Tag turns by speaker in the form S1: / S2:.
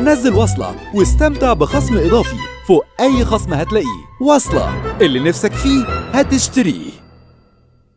S1: نزل وصلة واستمتع بخصم إضافي فوق أي خصم هتلاقيه. وصلة، اللي نفسك فيه هتشتريه.